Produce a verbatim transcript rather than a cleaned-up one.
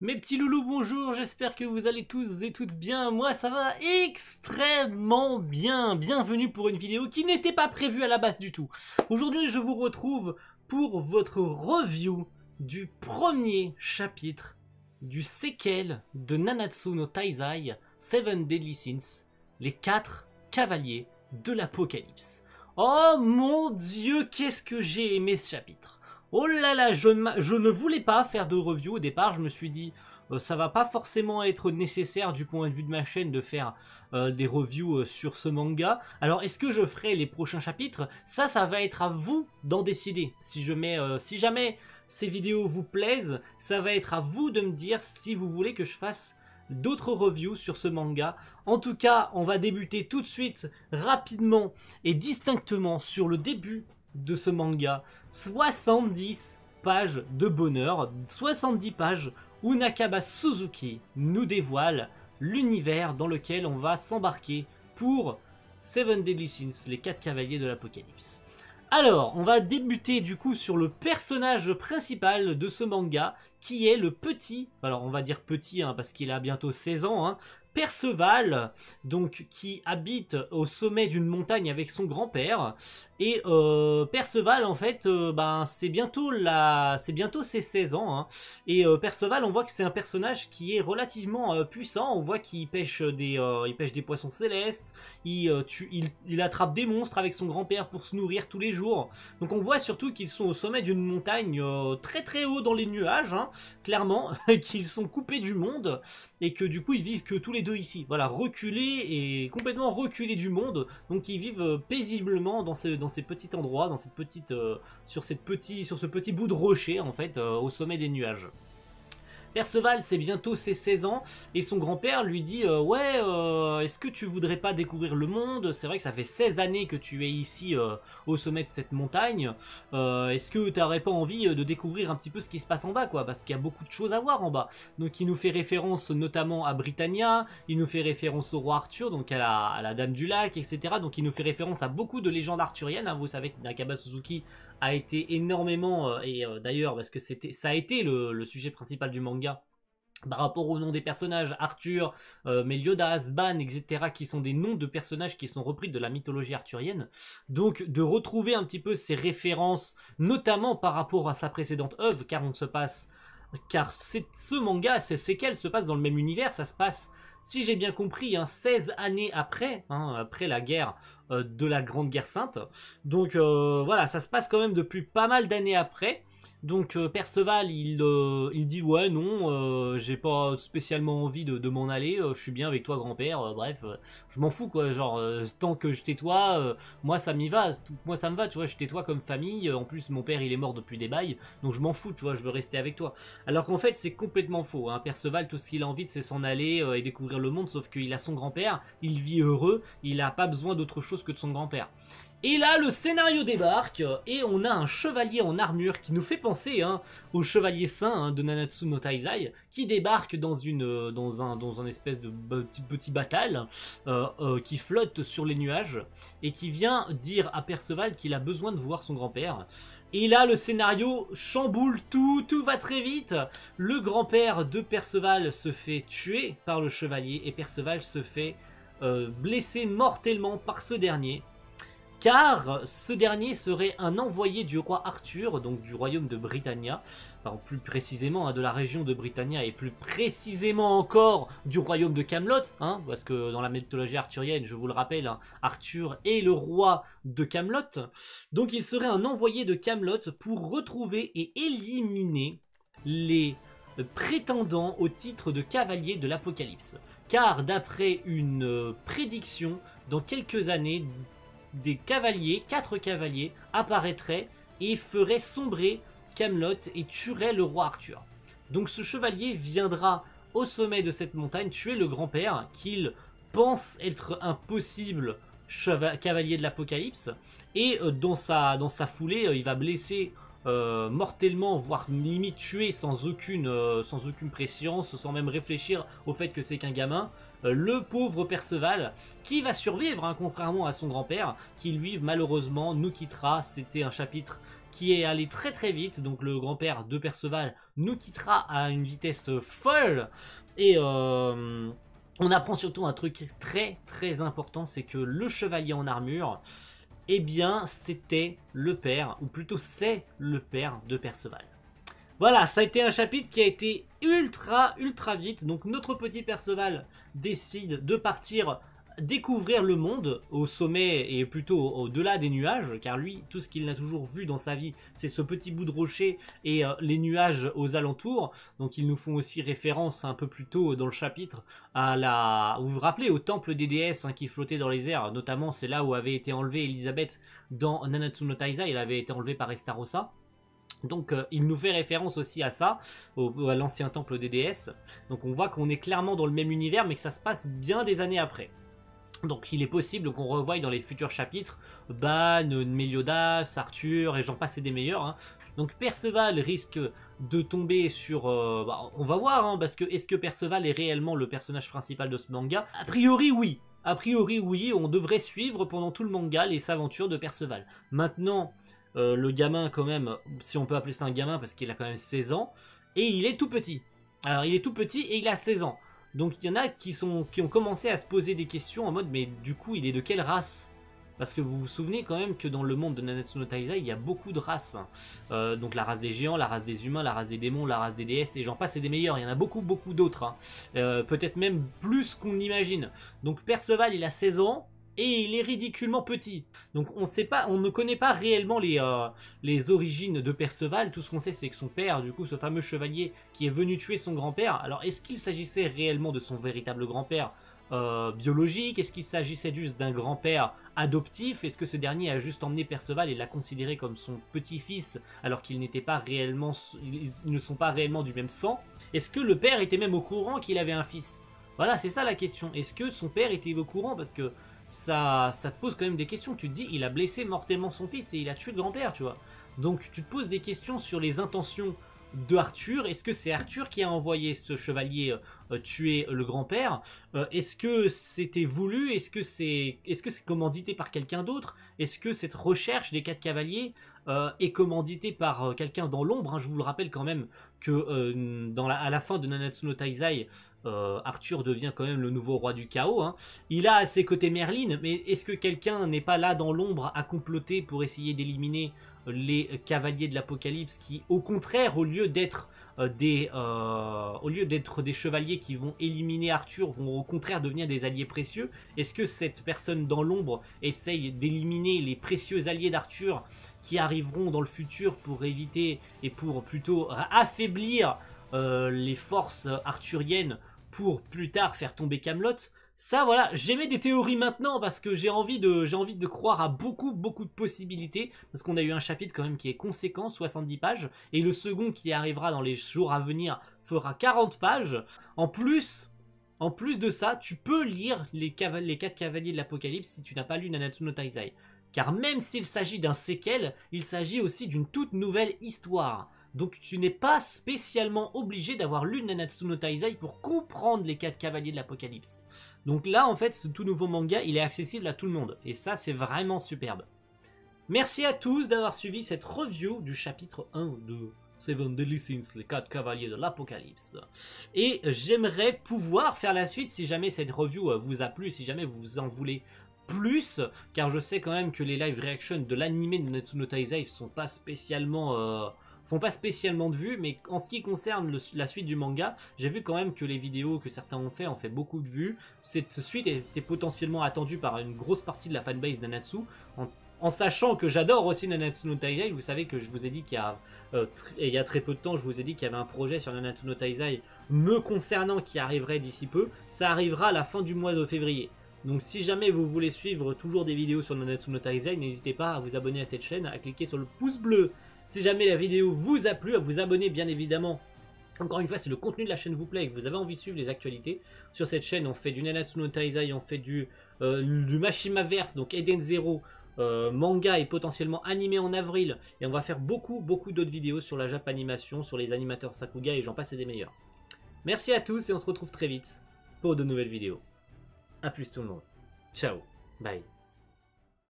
Mes petits loulous, bonjour, j'espère que vous allez tous et toutes bien. Moi, ça va extrêmement bien. Bienvenue pour une vidéo qui n'était pas prévue à la base du tout. Aujourd'hui, je vous retrouve pour votre review du premier chapitre du sequel de Nanatsu no Taizai Seven Deadly Sins, les quatre cavaliers de l'Apocalypse. Oh mon Dieu, qu'est-ce que j'ai aimé ce chapitre! Oh là là, je ne, je ne voulais pas faire de review au départ, je me suis dit euh, ça va pas forcément être nécessaire du point de vue de ma chaîne de faire euh, des reviews euh, sur ce manga. Alors est-ce que je ferai les prochains chapitres? Ça, ça va être à vous d'en décider. Si, je mets, euh, si jamais ces vidéos vous plaisent, ça va être à vous de me dire si vous voulez que je fasse d'autres reviews sur ce manga. En tout cas, on va débuter tout de suite, rapidement et distinctement sur le début de ce manga. Soixante-dix pages de bonheur, soixante-dix pages où Nakaba Suzuki nous dévoile l'univers dans lequel on va s'embarquer pour Seven Deadly Sins, les quatre cavaliers de l'Apocalypse. Alors, on va débuter du coup sur le personnage principal de ce manga, qui est le petit, alors on va dire petit hein, parce qu'il a bientôt seize ans, hein, Perceval, donc qui habite au sommet d'une montagne avec son grand-père. Et euh, Perceval, en fait, euh, ben, c'est bientôt, la... bientôt ses seize ans. Hein. Et euh, Perceval, on voit que c'est un personnage qui est relativement euh, puissant. On voit qu'il pêche, des, euh, il pêche des poissons célestes. Il, euh, tue, il, il attrape des monstres avec son grand-père pour se nourrir tous les jours. Donc on voit surtout qu'ils sont au sommet d'une montagne euh, très très haut dans les nuages. Hein, clairement, qu'ils sont coupés du monde. Et que du coup, ils vivent que tous les deux ici. Voilà, reculés et complètement reculés du monde. Donc ils vivent euh, paisiblement dans ces... Dans ces petits endroits, dans cette petite, euh, sur, cette petit, sur ce petit bout de rocher en fait, euh, au sommet des nuages. Perceval, c'est bientôt ses seize ans, et son grand-père lui dit euh, « Ouais, euh, est-ce que tu voudrais pas découvrir le monde? C'est vrai que ça fait seize années que tu es ici euh, au sommet de cette montagne. Euh, est-ce que tu n'aurais pas envie de découvrir un petit peu ce qui se passe en bas, quoi? Parce qu'il y a beaucoup de choses à voir en bas. » Donc il nous fait référence notamment à Britannia, il nous fait référence au roi Arthur, donc à la, à la Dame du Lac, et cetera. Donc il nous fait référence à beaucoup de légendes arthuriennes. Hein. Vous savez que Nakaba Suzuki a été énormément, euh, et euh, d'ailleurs parce que c'était, ça a été le, le sujet principal du manga, par rapport au nom des personnages, Arthur, euh, Meliodas, Ban, et cetera, qui sont des noms de personnages qui sont repris de la mythologie arthurienne. Donc de retrouver un petit peu ces références, notamment par rapport à sa précédente œuvre, car on se passe, car ce manga, c'est qu'elle se passe dans le même univers, ça se passe, si j'ai bien compris, hein, seize années après, hein, après la guerre euh, de la Grande Guerre Sainte. Donc euh, voilà, ça se passe quand même depuis pas mal d'années après. Donc euh, Perceval, il, euh, il dit ouais non, euh, j'ai pas spécialement envie de, de m'en aller, euh, je suis bien avec toi grand-père, euh, bref, euh, je m'en fous quoi, genre euh, tant que je tais-toi, euh, moi ça m'y va, tout, moi ça me va, tu vois, je tais-toi comme famille, euh, en plus mon père il est mort depuis des bails, donc je m'en fous, tu vois, je veux rester avec toi. Alors qu'en fait c'est complètement faux, hein. Perceval, tout ce qu'il a envie c'est s'en aller euh, et découvrir le monde, sauf qu'il a son grand-père, il vit heureux, il a pas besoin d'autre chose que de son grand-père. Et là, le scénario débarque, et on a un chevalier en armure qui nous fait penser hein, au chevalier saint hein, de Nanatsu no Taizai, qui débarque dans, une, dans, un, dans un espèce de petit, petit batal, euh, euh, qui flotte sur les nuages, et qui vient dire à Perceval qu'il a besoin de voir son grand-père. Et là, le scénario chamboule tout, tout va très vite. Le grand-père de Perceval se fait tuer par le chevalier, et Perceval se fait euh, blesser mortellement par ce dernier. Car ce dernier serait un envoyé du roi Arthur, donc du royaume de Britannia, enfin plus précisément hein, de la région de Britannia, et plus précisément encore du royaume de Camelot, hein, parce que dans la mythologie arthurienne, je vous le rappelle, hein, Arthur est le roi de Camelot. Donc il serait un envoyé de Camelot pour retrouver et éliminer les prétendants au titre de cavalier de l'Apocalypse. Car d'après une prédiction, dans quelques années, des cavaliers, quatre cavaliers, apparaîtraient et feraient sombrer Camelot et tueraient le roi Arthur. Donc ce chevalier viendra au sommet de cette montagne tuer le grand-père qu'il pense être un possible cavalier de l'Apocalypse, et euh, dans, sa, dans sa foulée, euh, il va blesser euh, mortellement, voire limite tuer sans aucune, euh, sans aucune prescience, sans même réfléchir au fait que c'est qu'un gamin, le pauvre Perceval, qui va survivre, hein, contrairement à son grand-père, qui lui, malheureusement, nous quittera. C'était un chapitre qui est allé très très vite. Donc le grand-père de Perceval nous quittera à une vitesse folle. Et euh, on apprend surtout un truc très très important, c'est que le chevalier en armure, eh bien c'était le père, ou plutôt c'est le père de Perceval. Voilà, ça a été un chapitre qui a été ultra ultra vite. Donc notre petit Perceval décide de partir découvrir le monde au sommet et plutôt au-delà des nuages, car lui, tout ce qu'il a toujours vu dans sa vie, c'est ce petit bout de rocher et euh, les nuages aux alentours. Donc ils nous font aussi référence un peu plus tôt dans le chapitre à la... Vous vous rappelez au temple des déesses hein, qui flottait dans les airs, notamment c'est là où avait été enlevée Elisabeth dans Nanatsu no Taizai, elle avait été enlevée par Estarossa. Donc euh, il nous fait référence aussi à ça, au, à l'ancien temple des déesses. Donc on voit qu'on est clairement dans le même univers, mais que ça se passe bien des années après. Donc il est possible qu'on revoie dans les futurs chapitres Ban, Meliodas, Arthur et j'en passe et des meilleurs. Hein. Donc Perceval risque de tomber sur... Euh, bah, on va voir, hein, parce que est-ce que Perceval est réellement le personnage principal de ce manga? A priori oui. A priori oui, on devrait suivre pendant tout le manga les aventures de Perceval. Maintenant, euh, le gamin quand même, si on peut appeler ça un gamin parce qu'il a quand même seize ans, et il est tout petit. Alors il est tout petit et il a seize ans. Donc il y en a qui, sont, qui ont commencé à se poser des questions en mode mais du coup il est de quelle race? Parce que vous vous souvenez quand même que dans le monde de Nanatsu no Taizai il y a beaucoup de races. Euh, donc la race des géants, la race des humains, la race des démons, la race des déesses et j'en passe et des meilleurs. Il y en a beaucoup beaucoup d'autres. Hein. Euh, Peut-être même plus qu'on l'imagine. Donc Perceval il a seize ans. Et il est ridiculement petit. Donc on sait pas, on ne connaît pas réellement les, euh, les origines de Perceval. Tout ce qu'on sait c'est que son père, du coup ce fameux chevalier qui est venu tuer son grand-père. Alors est-ce qu'il s'agissait réellement de son véritable grand-père euh, biologique? Est-ce qu'il s'agissait juste d'un grand-père adoptif? Est-ce que ce dernier a juste emmené Perceval et l'a considéré comme son petit-fils alors qu'ils n'étaient pas réellement, ils ne sont pas réellement du même sang? Est-ce que le père était même au courant qu'il avait un fils? Voilà, c'est ça la question. Est-ce que son père était au courant? Parce que Ça, ça te pose quand même des questions. Tu te dis, il a blessé mortellement son fils et il a tué le grand-père, tu vois. Donc tu te poses des questions sur les intentions de Arthur. Est-ce que c'est Arthur qui a envoyé ce chevalier euh, tuer le grand-père? euh, Est-ce que c'était voulu? Est-ce que c'est est-ce que c'est commandité par quelqu'un d'autre? Est-ce que cette recherche des quatre cavaliers euh, est commanditée par euh, quelqu'un dans l'ombre hein? Je vous le rappelle quand même que euh, dans la, à la fin de Nanatsu no Taizai, Euh, Arthur devient quand même le nouveau roi du chaos. Hein. Il a à ses côtés Merlin, mais est-ce que quelqu'un n'est pas là dans l'ombre à comploter pour essayer d'éliminer les cavaliers de l'Apocalypse qui, au contraire, au lieu d'être euh, des, euh, au lieu d'être des chevaliers qui vont éliminer Arthur, vont au contraire devenir des alliés précieux? Est-ce que cette personne dans l'ombre essaye d'éliminer les précieux alliés d'Arthur qui arriveront dans le futur pour éviter et pour plutôt affaiblir euh, les forces arthuriennes pour plus tard faire tomber Camelot? Ça voilà, j'émets des théories maintenant parce que j'ai envie de j'ai envie de croire à beaucoup beaucoup de possibilités parce qu'on a eu un chapitre quand même qui est conséquent, soixante-dix pages, et le second qui arrivera dans les jours à venir fera quarante pages. En plus, en plus de ça, tu peux lire les, les quatre cavaliers de l'Apocalypse si tu n'as pas lu Nanatsu no Taizai. Car même s'il s'agit d'un séquel, il s'agit aussi d'une toute nouvelle histoire. Donc tu n'es pas spécialement obligé d'avoir lu Nanatsu no Taizai pour comprendre les quatre cavaliers de l'Apocalypse. Donc là, en fait, ce tout nouveau manga, il est accessible à tout le monde. Et ça, c'est vraiment superbe. Merci à tous d'avoir suivi cette review du chapitre un de Seven Deadly Sins, les quatre cavaliers de l'Apocalypse. Et j'aimerais pouvoir faire la suite si jamais cette review vous a plu, si jamais vous en voulez plus, car je sais quand même que les live reactions de l'anime de Nanatsu no Taizai sont pas spécialement... Euh, font pas spécialement de vues, mais en ce qui concerne le, la suite du manga, j'ai vu quand même que les vidéos que certains ont fait ont fait beaucoup de vues. Cette suite était potentiellement attendue par une grosse partie de la fanbase Nanatsu, en, en sachant que j'adore aussi Nanatsu no Taizai. Vous savez que je vous ai dit qu'il y a, euh, il y a très peu de temps, je vous ai dit qu'il y avait un projet sur Nanatsu no Taizai me concernant qui arriverait d'ici peu. Ça arrivera à la fin du mois de février. Donc si jamais vous voulez suivre toujours des vidéos sur Nanatsu no Taizai, n'hésitez pas à vous abonner à cette chaîne, à cliquer sur le pouce bleu si jamais la vidéo vous a plu, à vous abonner bien évidemment. Encore une fois, si le contenu de la chaîne vous plaît et que vous avez envie de suivre les actualités, sur cette chaîne on fait du Nanatsu no Taizai, on fait du, euh, du Mashimaverse, donc Eden Zero, euh, manga et potentiellement animé en avril. Et on va faire beaucoup beaucoup d'autres vidéos sur la Jap Animation, sur les animateurs Sakuga et j'en passe et des meilleurs. Merci à tous et on se retrouve très vite pour de nouvelles vidéos. A plus tout le monde. Ciao. Bye.